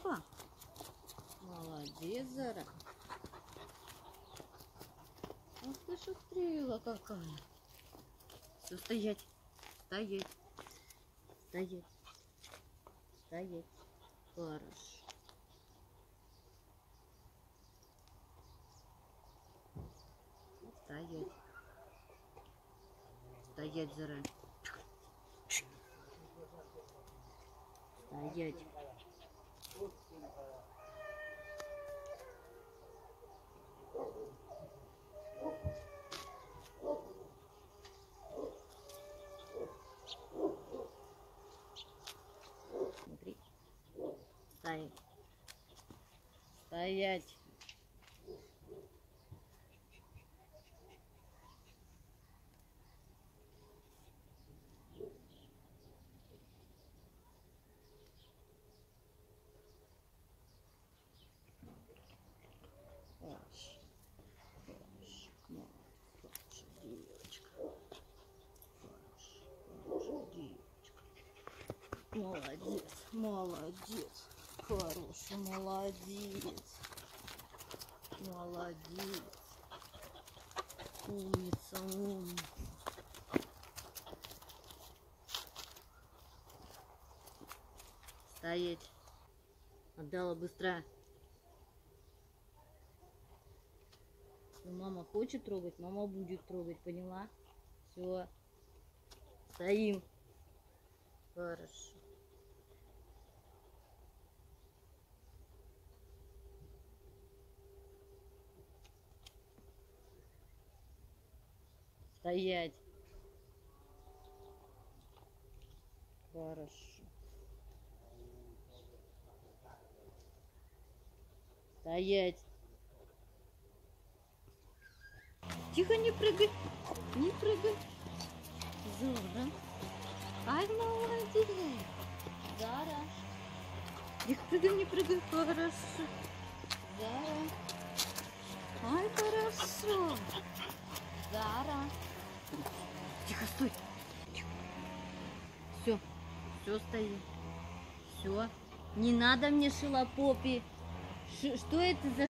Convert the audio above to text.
Опа. Молодец, Зара. Ах ты шустрила какая. Все, стоять. Стоять. Стоять. Стоять. Хорошо. Стоять. Стоять, Зара. Стоять. Смотри. Стоять. Стоять. Хорошо. Хорошо, девочка. Хорошо, девочка. Молодец, молодец. Хороший, молодец. Молодец. Умница, умница. Стоять. Отдала быстро. Если мама хочет трогать, мама будет трогать, поняла? Все. Стоим. Хорошо. Стоять. Хорошо. Стоять. Тихо, не прыгай. Не прыгай. Зара. Ай, молодец. Зара. Не прыгай, не прыгай. Хорошо. Зара. Ай, хорошо. Зара. Тихо, стой. Все. Все, стоит. Все. Не надо мне шилопопи. Что это за...